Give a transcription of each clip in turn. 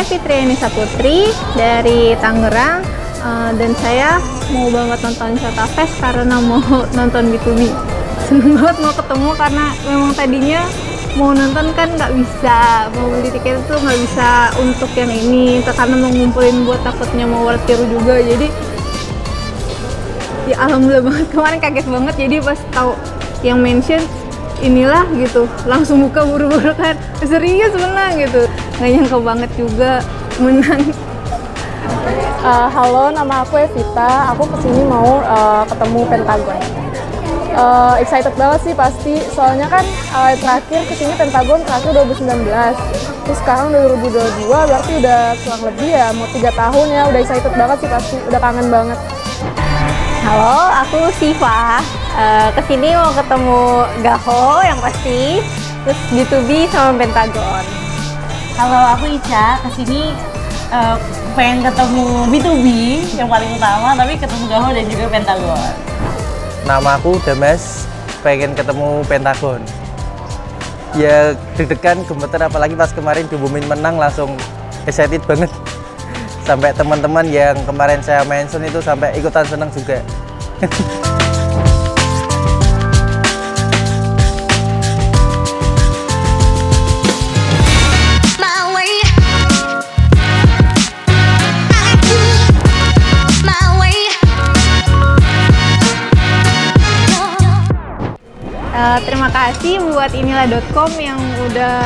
Fitriani Saputri dari Tangerang, dan saya mau banget nonton Shota Fest karena mau nonton B2B. Seneng banget mau ketemu karena memang tadinya mau nonton kan nggak bisa, mau beli tiket itu nggak bisa untuk yang ini karena mau ngumpulin buat takutnya mau World Tour juga. Jadi ya alhamdulillah banget, kemarin kaget banget jadi pas tahu yang mention inilah gitu langsung buka buru-buru kan, serius menang gitu, nggak nyangka banget juga menang. Halo, nama aku Evita, aku kesini mau ketemu Pentagon. Excited banget sih pasti, soalnya kan terakhir kesini Pentagon terakhir 2019, terus sekarang 2022, berarti udah kurang lebih ya mau 3 tahun ya, udah excited banget sih pasti, udah kangen banget. Halo, aku Siva. Kesini mau ketemu Gaho yang pasti, terus B2B sama Pentagon. Halo, aku Ica. Kesini pengen ketemu B2B yang paling utama, tapi ketemu Gaho dan juga Pentagon. Nama aku Damas, pengen ketemu Pentagon. Ya deg-degan, gemeter, apalagi pas kemarin diumumin menang langsung excited banget. Sampai teman-teman yang kemarin saya mention itu sampai ikutan seneng juga. Terima kasih buat inilah.com yang udah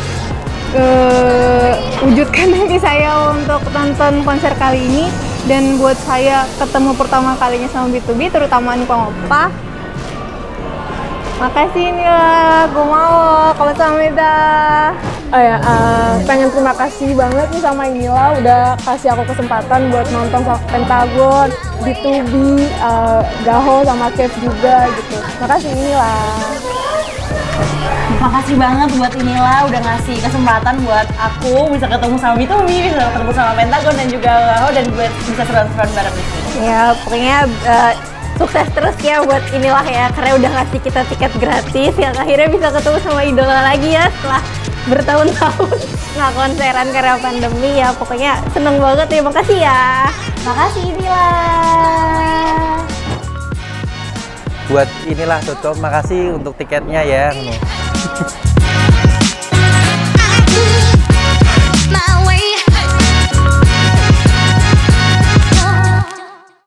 wujudkan mimpi saya untuk nonton konser kali ini, dan buat saya ketemu pertama kalinya sama B2B, terutama Numpang Opa. Makasih inilah, gue mau kamsahamnida. Pengen terima kasih banget nih sama Inila udah kasih aku kesempatan buat nonton Pentagon, B2B, Gaho sama Kev juga gitu. Makasih Inila. Makasih banget buat Inila udah ngasih kesempatan buat aku bisa ketemu sama B2B, bisa ketemu sama Pentagon dan juga Gaho, dan buat bisa seru-seruan bareng di sini. Ya, pokoknya sukses terus ya buat inilah ya, karena udah ngasih kita tiket gratis yang akhirnya bisa ketemu sama idola lagi ya setelah bertahun-tahun nggak konseran karena pandemi ya. Pokoknya seneng banget ya, makasih ya. Makasih Inila. Buat inilah.com, makasih untuk tiketnya ya.